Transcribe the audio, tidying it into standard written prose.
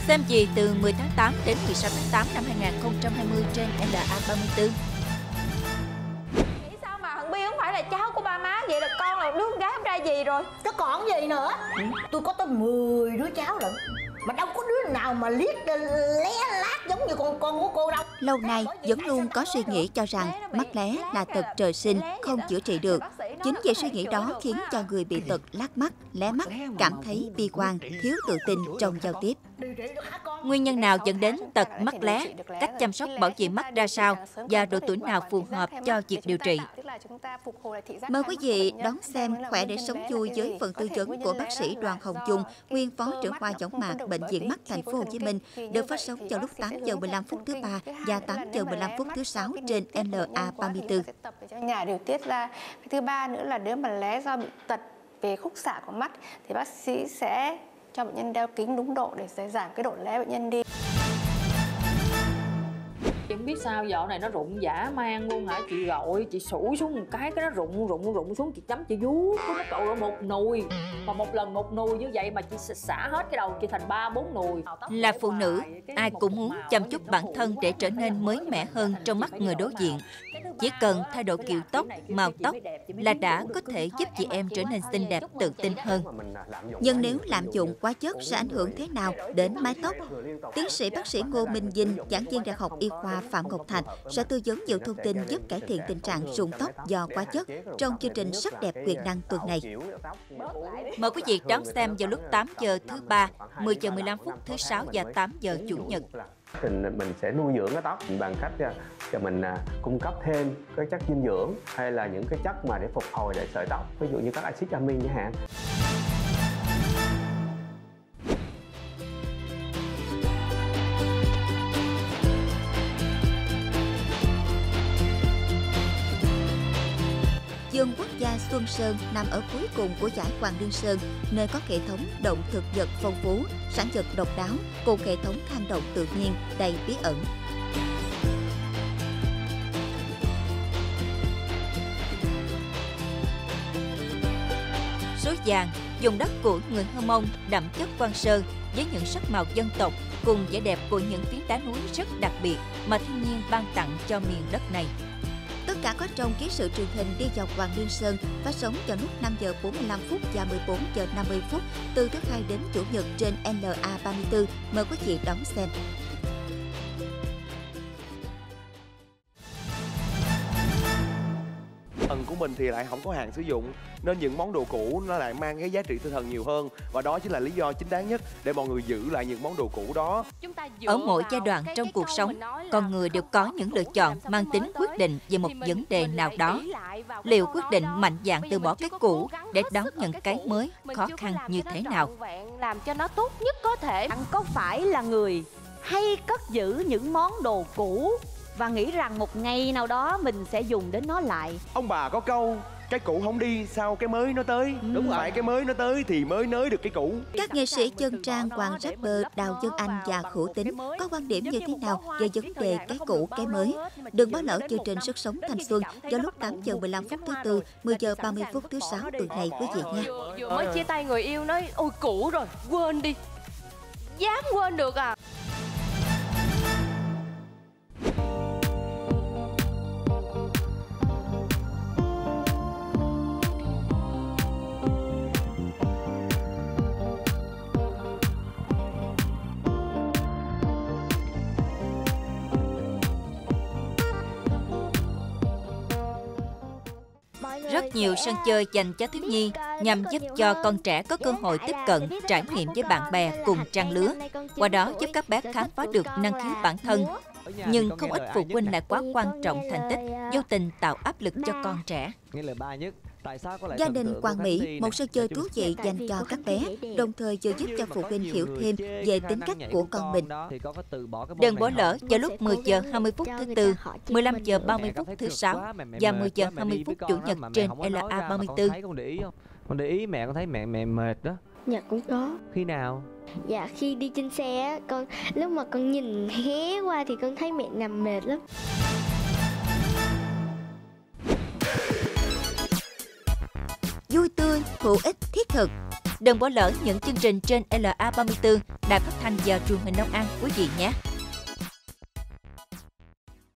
Xem gì từ 10 tháng 8 đến 16 tháng 8 năm 2020 trên LA34. Nghĩ sao mà thằng Bi không phải là cháu của ba má, vậy là con là đứa con gái không ra gì rồi. Chứ còn gì nữa. Tôi có tới 10 đứa cháu lận, mà đâu có đứa nào mà liếc lé lát giống như con của cô đâu. Lâu nay vẫn luôn có suy nghĩ cho rằng mắt lé là tật trời sinh, không chữa trị được. Chính vì suy nghĩ đó khiến cho người bị tật lác mắt, lé mắt cảm thấy bi quan, thiếu tự tin trong giao tiếp. Nguyên nhân nào dẫn đến tật mắt lé, cách chăm sóc bảo vệ mắt ra sao và độ tuổi nào phù hợp cho việc điều trị. Mời quý vị đón xem Khỏe để sống vui với phần tư vấn của bác sĩ Đoàn Hồng Dung, nguyên phó trưởng khoa võng mạc Bệnh viện Mắt Thành phố Hồ Chí Minh, được phát sóng vào lúc 8 giờ 15 phút thứ ba và 8 giờ 15 phút thứ 6 trên LA34. Cho nhà điều tiết ra. Thứ ba nữa là nếu mà lé do bị tật về khúc xạ của mắt thì bác sĩ sẽ cho bệnh nhân đeo kính đúng độ để giảm cái độ lé bệnh nhân đi. Chị không biết sao dạo này nó rụng dã man luôn hả? Chị gọi, chị sủi xuống một cái nó rụng xuống, chị chấm chị vuốt nó cậu ra một nùi. Mà một lần một nùi như vậy mà chị xả hết cái đầu chị thành 3-4 nùi. Là phụ nữ, ai cũng muốn chăm chút bản thân để trở nên mới mẻ hơn trong mắt người đối diện. Chỉ cần thay đổi kiểu tóc, màu tóc là đã có thể giúp chị em trở nên xinh đẹp, tự tin hơn. Nhưng nếu lạm dụng quá chất sẽ ảnh hưởng thế nào đến mái tóc? Tiến sĩ bác sĩ Ngô Minh Vinh, giảng viên Đại học Y khoa Phạm Ngọc Thạch sẽ tư vấn nhiều thông tin giúp cải thiện tình trạng rụng tóc do quá chất trong chương trình Sắc đẹp quyền năng tuần này. Mời quý vị đón xem vào lúc 8 giờ thứ ba, 10 giờ 15 phút thứ 6 và 8 giờ chủ nhật. Mình sẽ nuôi dưỡng cái tóc bằng cách cho mình cung cấp thêm các chất dinh dưỡng hay là những cái chất mà để phục hồi lại sợi tóc, ví dụ như các axit amin chẳng hạn. Vườn quốc gia Xuân Sơn nằm ở cuối cùng của dải Hoàng Liên Sơn, nơi có hệ thống động thực vật phong phú, sản vật độc đáo cùng hệ thống hang động tự nhiên đầy bí ẩn. Suối vàng, vùng đất của người Hơ Mông đậm chất Quan Sơ với những sắc màu dân tộc cùng vẻ đẹp của những phiến đá núi rất đặc biệt mà thiên nhiên ban tặng cho miền đất này. Tất cả có trong ký sự truyền hình đi dọc Hoàng Liên Sơn phát sóng vào lúc 5 giờ 45 phút và 14 giờ 50 phút từ thứ Hai đến Chủ nhật trên LA34. Mời quý vị đón xem. Thần của mình thì lại không có hàng sử dụng, nên những món đồ cũ nó lại mang cái giá trị tinh thần nhiều hơn, và đó chính là lý do chính đáng nhất để mọi người giữ lại những món đồ cũ đó. Ở mỗi giai đoạn trong cuộc sống, con người đều có những lựa chọn mang tính quyết định về một vấn đề nào đó. Liệu quyết định mạnh dạn từ bỏ cái cũ để đón nhận cái mới khó khăn như thế nào? Làm cho nó tốt nhất có thể. Bạn có phải là người hay cất giữ những món đồ cũ và nghĩ rằng một ngày nào đó mình sẽ dùng đến nó lại? Ông bà có câu cái cũ không đi sao cái mới nó tới. Đúng rồi, phải cái mới nó tới thì mới nới được cái cũ. Các nghệ sĩ chân trang Hoàng Rapper, Đào Dân Anh và Hữu Tính có quan điểm như thế nào về vấn đề cái cũ cái mới? Đừng bỏ lỡ chương trình Sức Sống Thanh Xuân vào lúc 8 giờ 15 phút thứ Tư, 10 giờ 30 phút thứ 6 tuần này quý vị nha. Vừa mới chia tay người yêu nói ôi cũ rồi, quên đi. Dám quên được à? Rất nhiều sân chơi dành cho thiếu nhi nhằm giúp cho con trẻ có cơ hội tiếp cận, trải nghiệm với bạn bè cùng trang lứa. Qua đó giúp các bé khám phá được năng khiếu bản thân. Nhưng không ít phụ huynh lại quá quan trọng thành tích, vô tình tạo áp lực cho con trẻ. Gia đình Quang Mỹ, một sân chơi thú vị dành cho các bé, đồng thời vừa giúp cho phụ huynh hiểu thêm về tính cách của con mình. Đừng bỏ lỡ vào lúc 10 giờ 20 phút thứ Tư, 15 giờ 30 phút thứ Sáu và 10 giờ 20 phút Chủ nhật trên LA34. Con để ý mẹ, con thấy mẹ mệt đó. Dạ cũng có. Khi nào? Dạ khi đi trên xe á, lúc mà con nhìn hé qua thì con thấy mẹ nằm mệt lắm. Vui tươi, hữu ích, thiết thực. Đừng bỏ lỡ những chương trình trên LA34, Đài Phát thanh và Truyền hình Long An quý vị nhé.